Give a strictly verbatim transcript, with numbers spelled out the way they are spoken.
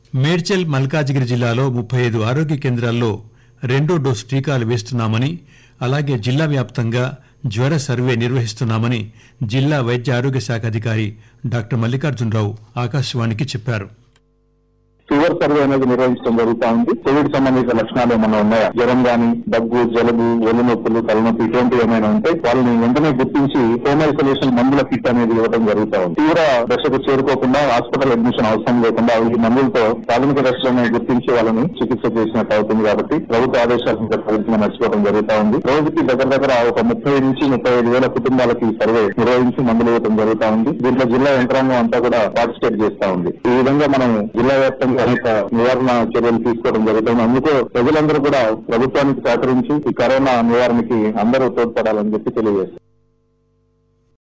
మేడ్చల్ మల్కాజిగిరి జిల్లాలో ముప్పై ఐదు ఆరోగ్య కేంద్రాల్లో రెండో డోసు టీకాలు వేస్తున్నామని అలాగే జిల్లా వ్యాప్తంగా జ్వర సర్వే నిర్వహిస్తున్నామని జిల్లా వైద్య ఆరోగ్య శాఖ అధికారి డాక్టర్ మల్లికార్జునరావు ఆకాశవాణికి చెప్పారు. ఫీవర్ సర్వే అనేది నిర్వహించడం జరుగుతా ఉంది. కోవిడ్ సంబంధిత లక్షణాలు ఏమైనా ఉన్నాయా, జ్వరం గానీ, దగ్గు, జలుబు, ఒళ్ళు నొప్పులు, తలనొప్పి ఇటువంటివి ఏమైనా ఉంటే వాళ్ళని వెంటనే గుర్తించి హోమ్ ఐసోలేషన్ మందుల కిట్ అనేది ఇవ్వడం జరుగుతా ఉంది. తీవ్ర దశకు చేరుకోకుండా హాస్పిటల్ అడ్మిషన్ అవసరం లేకుండా ఈ మందులతో ప్రాథమిక దశలను గుర్తించి వాళ్ళని చికిత్స చేసినట్టు అవుతుంది. కాబట్టి ప్రభుత్వ ఆదేశాలను ప్రభుత్వం నడుచుకోవడం జరుగుతా ఉంది. రోజుకి దగ్గర దగ్గర ఒక ముప్పై నుంచి ముప్పై ఐదు వేల కుటుంబాలకి సర్వే నిర్వహించి మందులు ఇవ్వడం జరుగుతా ఉంది. దీంట్లో జిల్లా యంత్రాంగం అంతా కూడా పార్టిసిపేట్ చేస్తా ఉంది. ఈ విధంగా మనం జిల్లా వ్యాప్తంగా అనేక నివారణ చర్యలు తీసుకోవడం జరుగుతుంది. అందుకు ప్రజలందరూ కూడా ప్రభుత్వానికి సహకరించి ఈ కరోనా నివారణకి అందరూ తోడ్పడాలని చెప్పి తెలియజేస్తారు.